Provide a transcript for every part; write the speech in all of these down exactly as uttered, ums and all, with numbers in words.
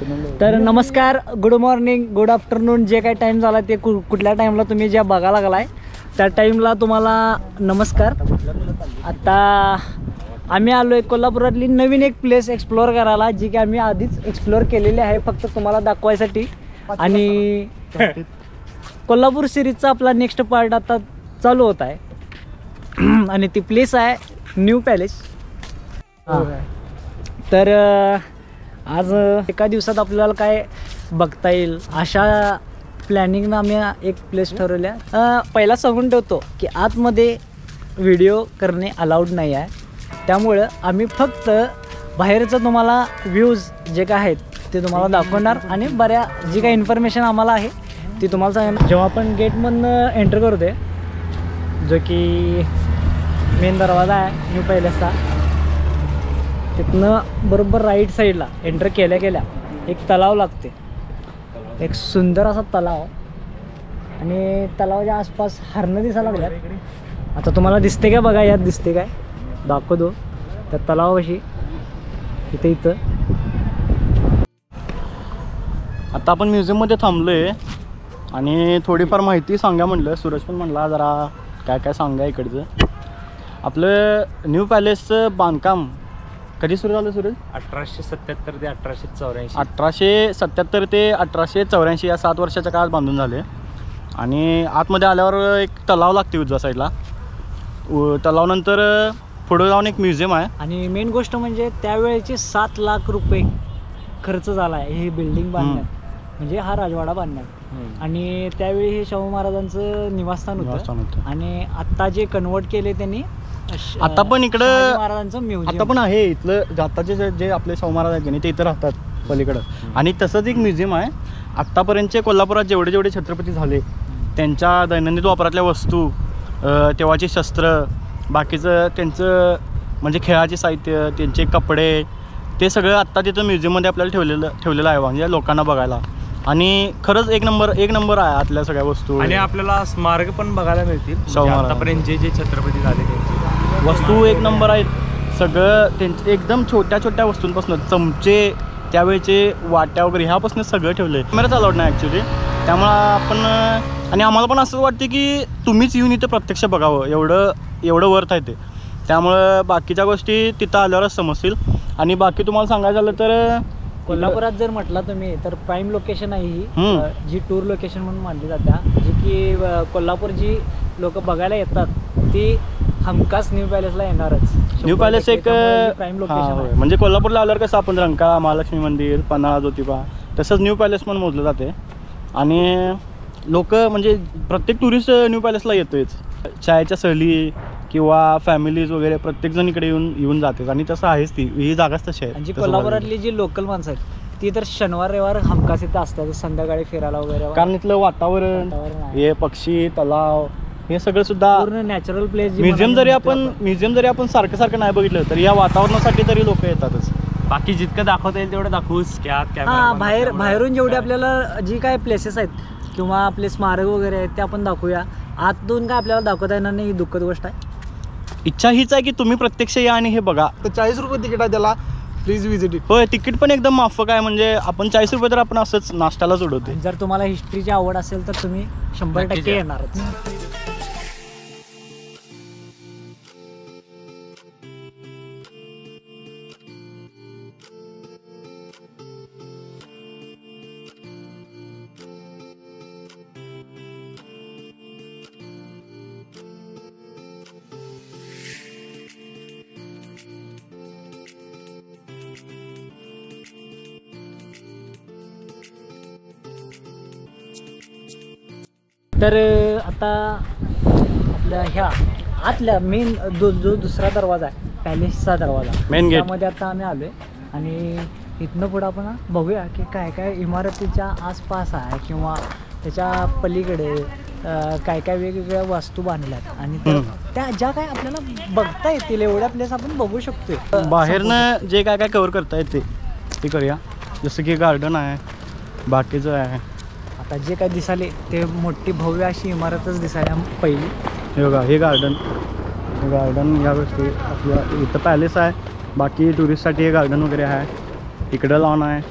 तर नमस्कार, good morning, good afternoon, जे काही टाईम झाला ते कु कुठल्या टाईमला तुम्ही ज्या बघायला लागलाय त्या टाईमला तुम्हाला नमस्कार. आता आम्ही आलो आहे कोल्हापुरातली नवीन एक प्लेस एक्सप्लोअर करायला, जी की आम्ही आधीच एक्सप्लोअर केलेली आहे फक्त तुम्हाला दाखवायसाठी. आणि कोल्हापूर सिरीजचा आपला नेक्स्ट पार्ट आता चालू होत आहे. आणि ती प्लेस आहे न्यू पॅलेस. तर आज एका दिवसात आपल्याला काय बघता येईल अशा प्लॅनिंगनं आम्ही एक प्लेस ठरवल्या. पहिला सांगून ठेवतो की आतमध्ये व्हिडिओ करणे अलाउड नाही आहे, त्यामुळं आम्ही फक्त बाहेरचं तुम्हाला व्ह्यूज जे काय आहेत ते तुम्हाला दाखवणार आणि बऱ्या जी काही इन्फॉर्मेशन आम्हाला आहे ती तुम्हाला सांगणार. जेव्हा आपण गेटमधनं एंटर करतो जो की मेन दरवाजा आहे न्यू पॅलेसचा, तिथनं बरोबर राईट साईडला एंटर केल्या केल्या एक तलाव लागते, एक सुंदर असा तलाव. आणि तलावाच्या आसपास हरणं दिसायला लागल्यात. आता तुम्हाला दिसते काय बघा, यात दिसते काय दाखवतो त्या तलावाशी. इथं इथं आता आपण म्युझियममध्ये थांबलो आहे आणि थोडीफार माहिती सांगा म्हटलं. सूरज पण म्हटला जरा काय काय सांगा इकडचं. आपलं न्यू पॅलेसचं बांधकाम कधी सुरू झालं सूरज? अठराशे सत्याहत्तर ते अठराशे चौऱ्याऐंशी अठराशे सत्याहत्तर ते अठराशे चौऱ्याऐंशी या सात वर्षाच्या काळात बांधून झाले. आणि आतमध्ये आल्यावर एक तलाव लागते उजव्या साईडला. तलावानंतर पुढे जाऊन एक म्युझियम आहे. आणि मेन गोष्ट म्हणजे त्यावेळेचे सात लाख रुपये खर्च झाला आहे ही बिल्डिंग बांधण्यात, म्हणजे हा राजवाडा बांधण्यात. आणि त्यावेळी हे शाहू महाराजांचं निवासस्थान होतं. आणि आत्ता जे कन्वर्ट केले त्यांनी आता पण इकडं महाराजांचं म्युझियम आता पण आहे. इथलं आताचे जे जे आपले शाहू महाराज आहेत ते इथं राहतात पलीकडं. आणि तसंच एक म्युझियम आहे. आत्तापर्यंतचे कोल्हापुरात जेवढे जेवढे छत्रपती झाले त्यांच्या दैनंदिन वापरातल्या वस्तू, तेव्हाची शस्त्र, बाकीचं त्यांचं म्हणजे खेळाचे साहित्य, त्यांचे कपडे, ते सगळं आत्ता तिथं म्युझियममध्ये आपल्याला ठेवलेलं ठेवलेलं आहे म्हणजे लोकांना बघायला. आणि खरंच एक नंबर एक नंबर आहे आतल्या सगळ्या वस्तू. आणि आपल्याला स्मारक पण बघायला मिळतील शाहू महाराज आतापर्यंत जे जे छत्रपती झाले त्यांची वस्तू एक नंबर आहेत. सगळं त्यांचे एकदम छोट्या छोट्या वस्तूंपासून चमचे, त्यावेळेचे वाट्या वगैरे ह्यापासून सगळं ठेवलं आहे. कॅमेराच अलाउड नाही ॲक्च्युली, त्यामुळं आपण आणि आम्हाला पण असं वाटते की तुम्हीच येऊन इथं प्रत्यक्ष बघावं, एवढं एवढं वर्थ आहे ते. त्यामुळं बाकीच्या गोष्टी तिथं आल्यावरच समजतील. आणि बाकी तुम्हाला सांगायचं झालं तर कोल्हापुरात जर म्हटलं तुम्ही तर प्राईम लोकेशन आहे ही, जी टूर लोकेशन म्हणून मानली जात्या, जी की कोल्हापूर जी लोक बघायला येतात ती हमखास न्यू पॅलेसला येणारच. न्यू पॅलेस एक प्राईम लोकेशन म्हणजे कोल्हापूरला आल्यावर कसं आपण रंकाळा, महालक्ष्मी मंदिर, पन्हाळा, ज्योतिबा, तसंच न्यू पॅलेस पण मोजलं जाते. आणि लोक म्हणजे प्रत्येक टुरिस्ट न्यू पॅलेसला येतोच. चायच्या सहली किंवा फॅमिलीज वगैरे प्रत्येकजण इकडे येऊन येऊन जाते. आणि तसं आहेच, ती ही जागाच तशी आहे. जी कोल्हापुरातली जी लोकल माणसं आहेत ती तर शनिवार रविवार हमखास इथं असतात संध्याकाळी फिरायला वगैरे. कारण इथलं वातावरण, हे पक्षी, तलाव, हे सगळं सुद्धा पूर्ण नॅचरल प्लेस. म्युझियम जरी आपण म्युझियम जरी आपण सारखं सारखं नाही बघितलं तरी या वातावरणासाठी तरी लोक येतातच. बाकी जितकं दाखवता येईल तेवढं दाखवूच. हा, बाहेर बाहेरून जेवढे आपल्याला जी काय प्लेसेस आहेत किंवा आपले स्मारक वगैरे आहेत ते आपण दाखवूया. आतून काय आपल्याला दाखवता येणार नाही, ही दुःखद गोष्ट आहे. इच्छा हीच आहे की तुम्ही प्रत्यक्ष या आणि हे बघा. तर चाळीस रुपये तिकीट आहे त्याला, प्लीज विजिट. होय, तिकीट पण एकदम माफक आहे. म्हणजे आपण चाळीस रुपये तर आपण असंच नाश्त्यालाच उडवतो. जर तुम्हाला हिस्ट्रीची आवड असेल तर तुम्ही शंभर टक्के येणारच. तर आता आपल्या ह्या आतल्या मेन जो जो दुसरा दरवाजा आहे पॅलेसचा दरवाजा, मेन गेट, त्यामध्ये आता आम्ही आलोय. आणि इथनं पुढं आपण बघूया की काय काय इमारतीच्या आसपास आहे किंवा त्याच्या पलीकडे काय काय वेगवेगळ्या वास्तू बांधल्यात. आणि त्या ज्या काय आपल्याला बघता येतील एवढ्या प्लेस आपण बघू शकतोय. बाहेरनं जे काय काय कव्हर करता येते ते करूया. जसं की गार्डन आहे, बाकीचं आहे. आता जे काय दिसाले ते मोठी भव्य अशी इमारतच दिसायला पहिली. हे बघा, हे गार्डन गार्डन या गोष्टी आपल्या इथं पॅलेस आहे. बाकी टुरिस्टसाठी हे गार्डन वगैरे आहे. इकडं लॉन आहे.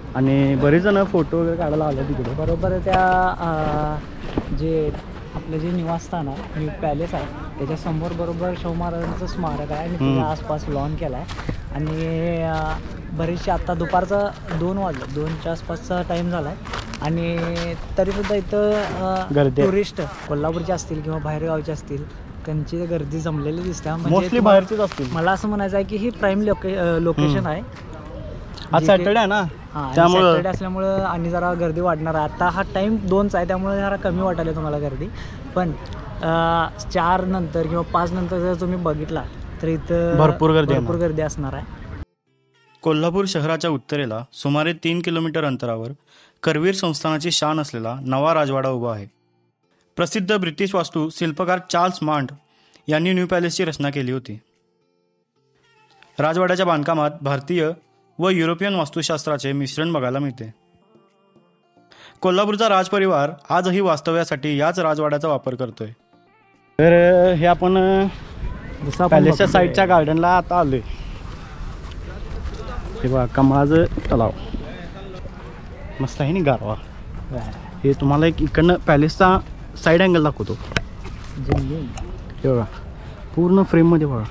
आणि बरेच जण फोटो वगैरे काढायला आले तिकडे. बरोबर त्या अं, जे आपलं जे निवासस्थान आहे न्यू पॅलेस आहे त्याच्यासमोर बरोबर शाहू महाराजांचं स्मारक आहे आणि त्याच्या आसपास लॉन केला आहे. आणि अं, बरेचसे आत्ता दुपारचं दोन वाजलं दोनच्या आसपासचा टाईम झाला आहे आणि तरीसुद्धा इथं गर्दी आहे. टुरिस्ट कोल्हापूरचे असतील किंवा बाहेरगावचे असतील त्यांची गर्दी जमलेली दिसते. मोस्टली म्हणजे बाहेरचेच असतील. मला असं म्हणायचं आहे की ही प्राईम लोके लोकेशन आहे. आज सॅटर्डे आहे ना हां त्यामुळं सॅटर्डे असल्यामुळं आणि जरा गर्दी वाढणार आहे. आता हा टाईम दोनचा आहे त्यामुळे जरा कमी वाटायला तुम्हाला गर्दी. पण अं, चार नंतर किंवा पाच नंतर जर तुम्ही बघितला तर इथं भरपूर गर्दी भरपूर गर्दी असणार आहे. कोल्हापूर शहराच्या उत्तरेला सुमारे तीन किलोमीटर अंतरावर करवीर संस्थानाची शान असलेला नवा राजवाडा उभा आहे. प्रसिद्ध ब्रिटिश वास्तू शिल्पकार चार्ल्स मांड यांनी न्यू पॅलेसची रचना केली होती. राजवाड्याच्या बांधकामात भारतीय व युरोपियन वास्तुशास्त्राचे मिश्रण बघायला मिळते. कोल्हापूरचा राजपरिवार आजही वास्तव्यासाठी याच राजवाड्याचा वापर करतोय. तर हे आपण जसं आपण पॅलेसच्या बघतोय, साईडच्या गार्डनला आता आलोय. हे बघा कमळाचं तलाव मस्त आहे ना गारवा. हे तुम्हाला एक इकडनं पॅलेसचा साईड अँगल दाखवतो. जंगल. हे बघा पूर्ण फ्रेममध्ये बघा.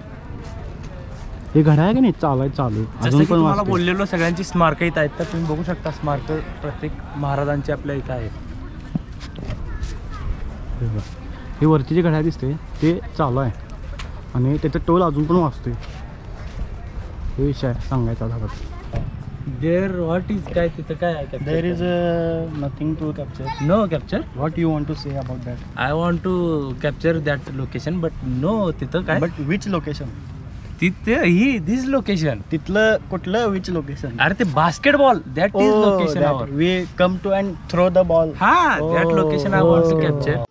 हे घड्याळ आहे का नाही चालाय चालू जसं अजून की पण तुम्हाला वाजतंय. बोललेलो सगळ्यांची स्मारकं इथं आहेत तर तुम्ही बघू शकता स्मारक प्रत्येक महाराजांची आपल्या इथं आहेत. हे बघा. हे वरती जे घड्याळ दिसते ते चालू आहे आणि त्याचं टोल अजून पण वाजतोय. हे विषय सांगायचा झाला. देअर व्हॉट इज काय तिथं काय आहे there is nothing to capture. No capture. What you want to say about that? I want to capture that location but no तिथं काय बट विच लोकेशन? तिथे ही दिस लोकेशन. तिथलं कुठलं विच लोकेशन? अरे ते basketball that is location our. We come to and throw the ball. हा that Oh. Location I want to capture.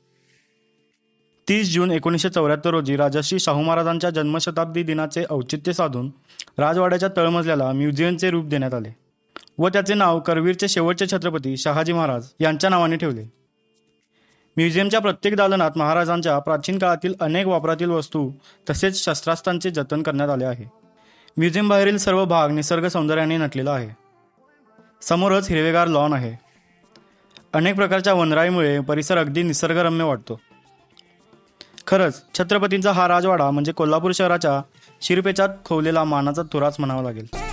तीस जून एकोणीसशे चौऱ्याहत्तर रोजी राजर्षी शाहू महाराजांच्या जन्मशताब्दी दिनाचे औचित्य साधून राजवाड्याच्या तळमजल्याला म्युझियमचे रूप देण्यात आले व त्याचे नाव करवीरचे शेवटचे छत्रपती शहाजी महाराज यांच्या नावाने ठेवले. म्युझियमच्या प्रत्येक दालनात महाराजांच्या प्राचीन काळातील अनेक वापरातील वस्तू तसेच शस्त्रास्त्रांचे जतन करण्यात आले आहे. म्युझियम बाहेरील सर्व भाग निसर्ग सौंदर्याने नटलेला आहे. समोरच हिरवेगार लॉन आहे. अनेक प्रकारच्या वनराईमुळे परिसर अगदी निसर्गरम्य वाटतो. खरंच छत्रपतींचा हा राजवाडा म्हणजे कोल्हापूर शहराच्या शिरपेचात खोवलेला मानाचा तुराच म्हणावा लागेल.